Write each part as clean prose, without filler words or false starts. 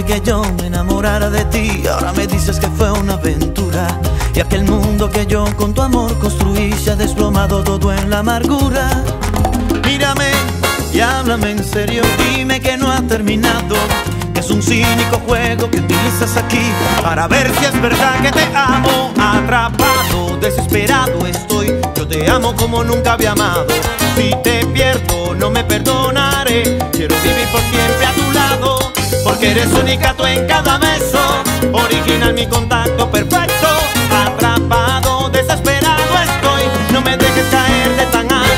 dejaste que yo me enamorara de ti. Ahora me dices que fue una aventura, y aquel mundo que yo con tu amor construí se ha desplomado todo en la amargura. Mírame y háblame en serio, dime que no ha terminado, que es un cínico juego que utilizas aquí para ver si es verdad que te amo. Atrapado, desesperado estoy, yo te amo como nunca había amado. Si te pierdo no me perdonaré, quiero vivir por siempre a tu lado, porque eres única tú en cada beso, original mi contacto perfecto. Atrapado, desesperado estoy, no me dejes caer de tan alto.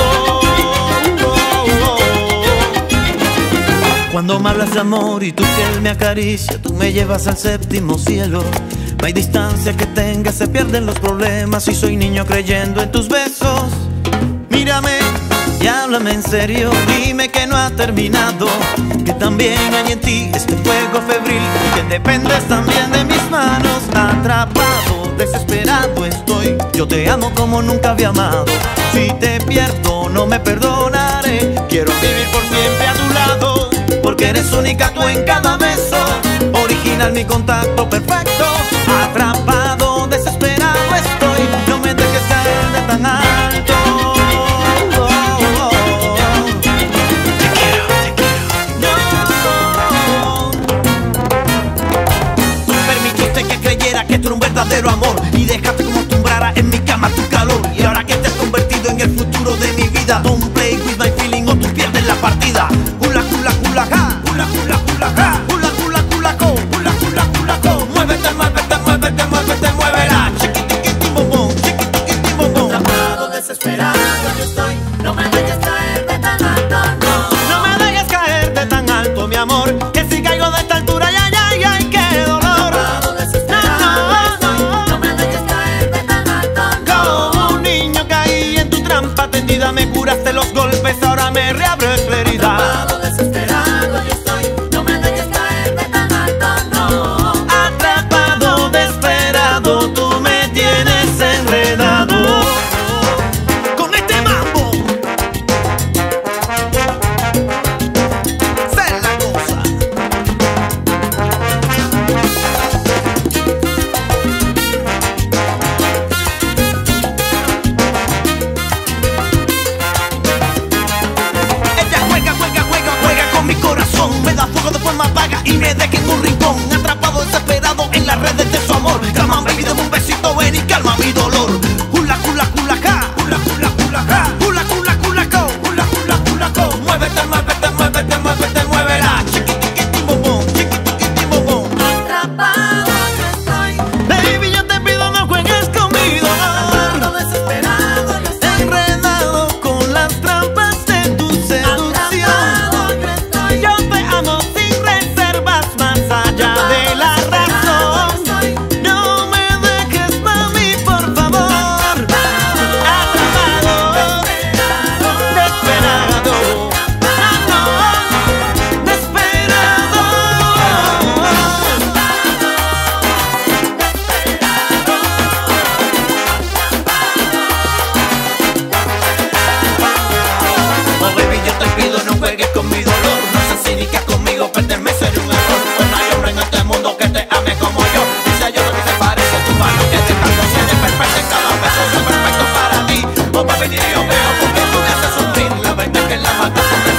Cuando me hablas de amor y tu piel me acaricia, tú me llevas al séptimo cielo. No hay distancia que tenga, se pierden los problemas, y soy niño creyendo en tus besos. Mírame y háblame en serio, dime que no ha terminado, que también hay en ti este fuego febril, que dependes también de mis manos. Atrapado, desesperado estoy, yo te amo como nunca había amado. Si te pierdo no me perdonaré, quiero vivir por siempre a tu lado, porque eres única tú en cada beso, original mi contacto perfecto. Atrapado, desesperado estoy, no me dejes caer de tan alto. Te quiero, te quiero. Tú permitiste que creyera que tú eras un verdadero amor, y dejaste que me acostumbrara en mi cama tu calor. Y ahora que te has convertido en el futuro de mi vida, don't play with my feeling o tú pierdes la partida. Hula, hula, hula, ja. Hula, hula, hula, ja. Hula, hula, hula, co. Hula, hula, hula, co. Muévete, muévete, muévete, muévete, muévela. Chiquitiquiti, bombón, chiquitiquiti, bombón. Atrapado, desesperado yo estoy, no me dejes caer de tan alto, no. No me dejes caer de tan alto, mi amor, que si caigo de esta altura, ay, ay, ay, qué dolor. Atrapado, desesperado yo estoy, no me dejes caer de tan alto, no. Como un niño caí en tu trampa tendida, me curaste los golpes, ahora me reabres la herida. Atrapado, desesperado yo estoy, no me dejes caer de tan alto, no. Atrapado, desesperado, tú me tienes enredado con este mambo. Se la cosa. Ella juega, juega, juega, juega con mi corazón, me da fuego de forma vaga y me deja en un rincón. Atrapado, desesperado en las redes de su amor. Come on, baby, dame un besito, ven y calma mi dolor. Hula, hula, hula, ja. Hula, hula, hula, ja. Hula, hula, hula, co. Hula, hula, hula, co. Muévete, muévete, muévete, muévete, muévela. Chiquitiquiti, bombón, chiquitiquiti, bombón. Atrapado yo estoy, Baby, yo te pido no juegues conmigo. atrapado, desesperado yo estoy, Enredado con las trampas de tu seducción. atrapado yo estoy, Yo te amo sin reservas, más allá de la razón. No me dejes, mami, por favor. Atrapado, desesperado, oh, baby, yo te pido no juegues con mi dolor, no seas cínica conmigo, perderme sería un error. Pues no hay hombre en este mundo que te ame como yo, y si hay otro que se parece a tu mano, que te canto, si eres perfecta en cada beso, soy perfecto para ti. Oh, baby, ni yo veo porque tú me haces sufrir, la verdad es que la mata